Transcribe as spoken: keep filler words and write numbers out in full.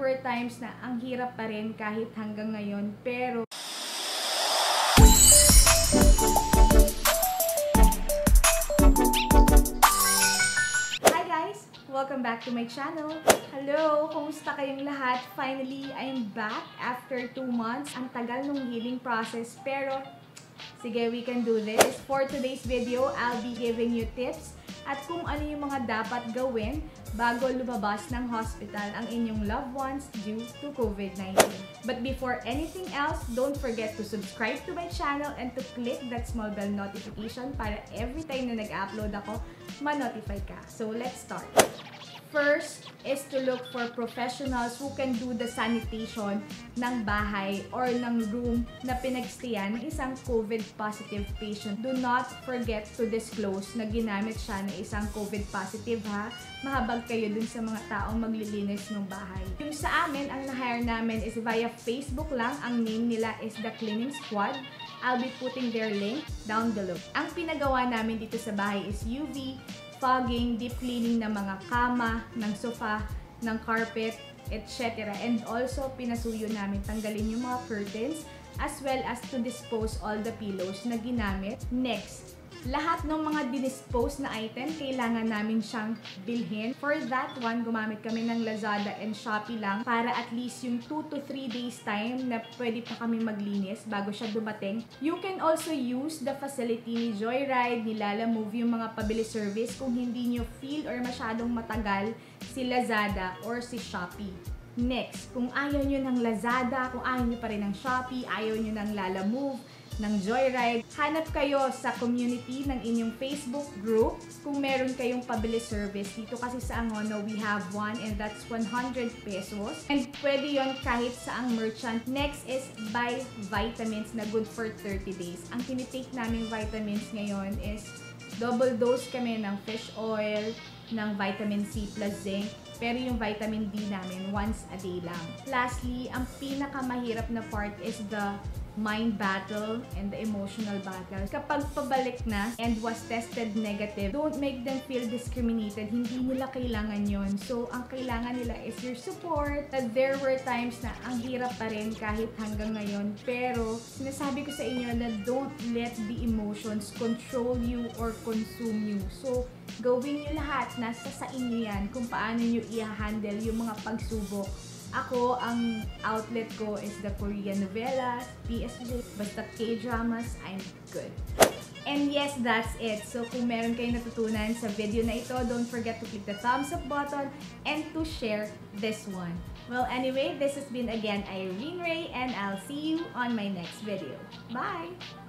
were times na ang hirap pa rin kahit hanggang ngayon, pero Hi guys! Welcome back to my channel. Hello! Kumusta kayong lahat? Finally, I'm back after two months. Ang tagal ng healing process, pero sige, we can do this. For today's video, I'll be giving you tips at kung ano yung mga dapat gawin bago lumabas ng hospital ang inyong loved ones due to COVID nineteen. But before anything else, don't forget to subscribe to my channel and to click that small bell notification para every time na nag-upload ako, ma-notify ka. So let's start. First is to look for professionals who can do the sanitation ng bahay or ng room na pinagstayan ng isang COVID positive patient. Do not forget to disclose na ginamit siya ng isang COVID positive ha. Mahabag kayo dun sa mga taong maglilinis ng bahay. Yung sa amin, ang na-hire namin is via Facebook lang. Ang name nila is The Cleaning Squad. I'll be putting their link down below. Ang pinagawa namin dito sa bahay is U V, fogging, deep cleaning ng mga kama, ng sofa, ng carpet, et cetera. And also, pinasuyo namin tanggalin yung mga curtains as well as to dispose all the pillows na ginamit. Next, lahat ng mga dinispose na item, kailangan namin siyang bilhin. For that one, gumamit kami ng Lazada and Shopee lang para at least yung two to three days time na pwede pa kami maglinis bago siya dumating. You can also use the facility ni Joyride, ni Lalamove, yung mga pabili service kung hindi nyo feel or masyadong matagal si Lazada or si Shopee. Next, kung ayaw nyo ng Lazada, kung ayaw nyo pa rin ng Shopee, ayaw nyo ng Lalamove, ng Joyride, hanap kayo sa community ng inyong Facebook group kung meron kayong pabili service. Dito kasi sa Angono, we have one and that's one hundred pesos. And pwede yon kahit saang merchant. Next is buy vitamins na good for thirty days. Ang tinitake naming vitamins ngayon is double dose kami ng fish oil, ng vitamin C plus zinc. Pero yung vitamin D namin, once a day lang. Lastly, ang pinakamahirap na part is the mind battle and the emotional battle. Kapag pabalik na and was tested negative, don't make them feel discriminated. Hindi nila kailangan yon. So, ang kailangan nila is your support. That there were times na ang hirap pa rin kahit hanggang ngayon. Pero, sinasabi ko sa inyo na don't let the emotions control you or consume you. So, gawin nyo lahat. Nasa sa inyo yan kung paano nyo i-handle yung mga pagsubok. Ako, ang outlet ko is the Korean novelas, P S J, basta K-dramas, I'm good. And yes, that's it. So kung meron kayong natutunan sa video na ito, don't forget to click the thumbs up button and to share this one. Well, anyway, this has been again Irene Ray and I'll see you on my next video. Bye!